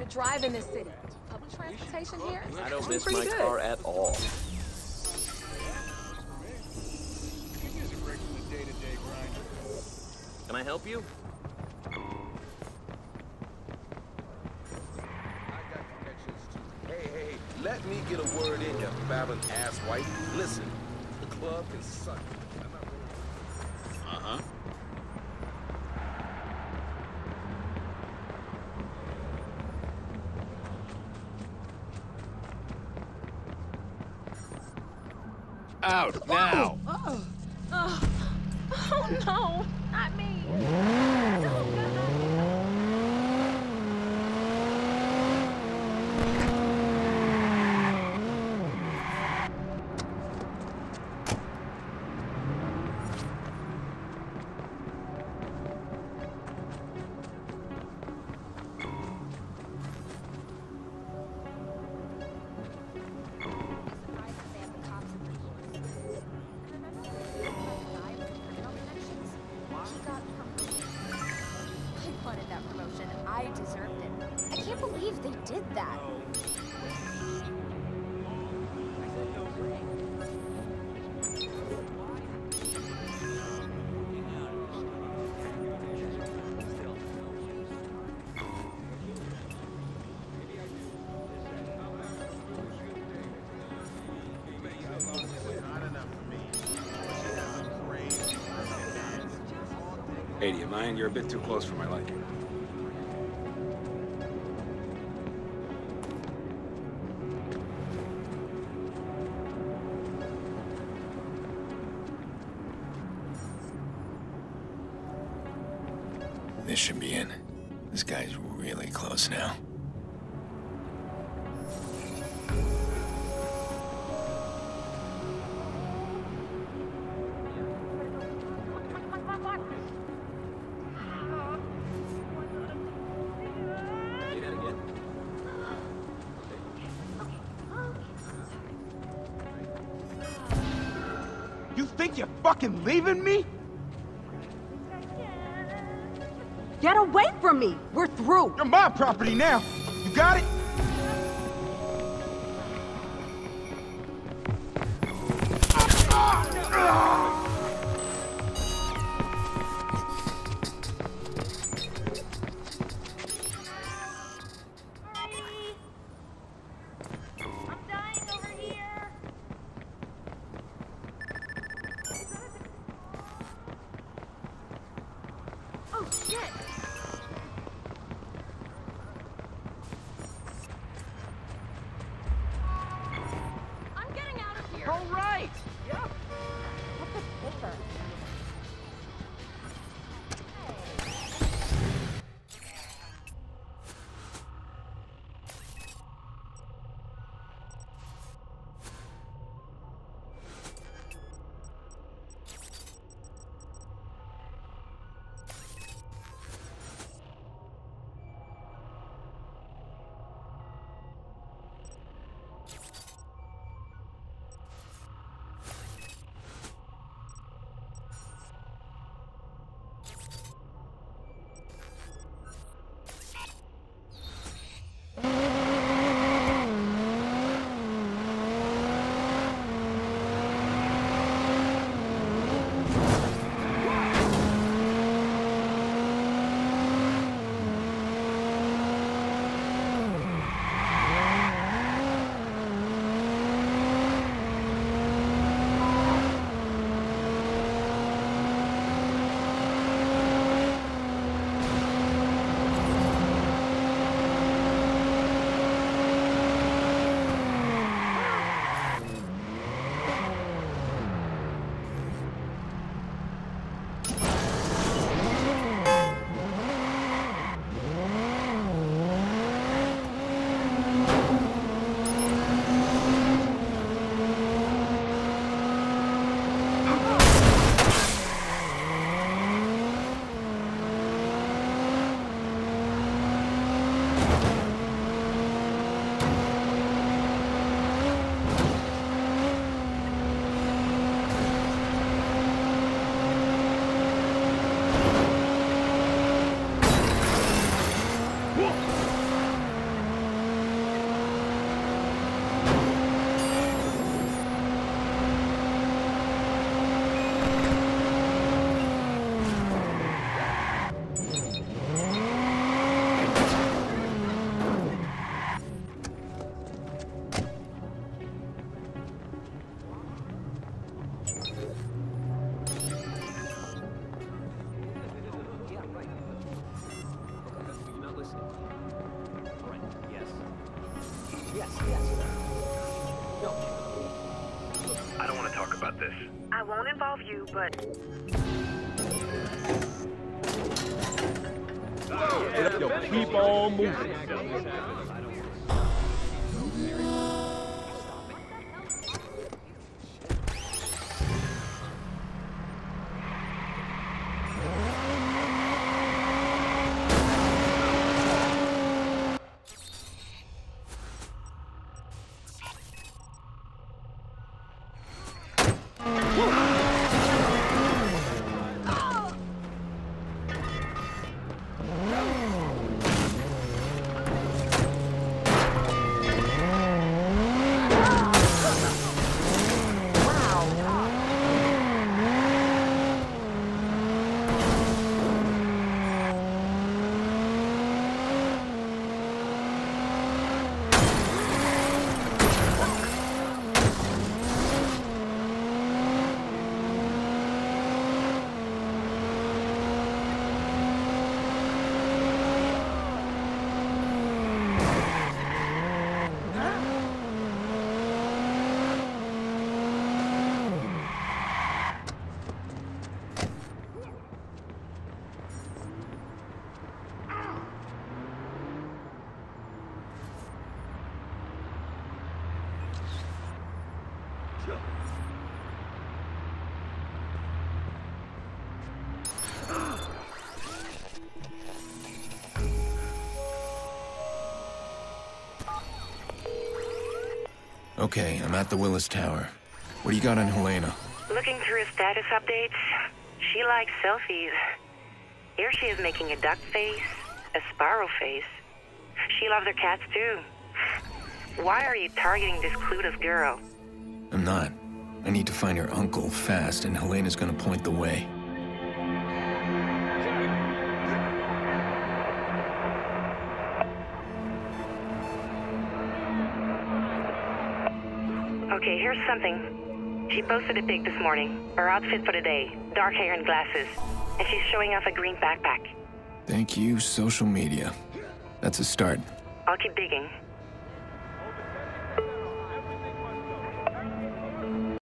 drive in this city. Public transportation here? I don't miss pretty my good. car at all. Can I help you? Hey, let me get a word in, you babbling asswipe. Listen, the club can suck. Uh-huh. Out now! Oh no, not me. I deserved it. I can't believe they did that. Hey, do you mind? You're a bit too close for my liking. This should be in. This guy's really close now. You think you're fucking leaving me? Get away from me! We're through! You're my property now! You got it? I don't want to talk about this. I won't involve you, but Yo, keep on moving. Okay, I'm at the Willis Tower. What do you got on Helena? looking through status updates, she likes selfies. Here she is making a duck face, a sparrow face. She loves her cats too. Why are you targeting this clueless girl? I'm not. I need to find her uncle fast, and Helena's gonna point the way. Okay, here's something. She posted a pic this morning. Her outfit for the day. Dark hair and glasses. And she's showing off a green backpack. Thank you, social media. That's a start. I'll keep digging.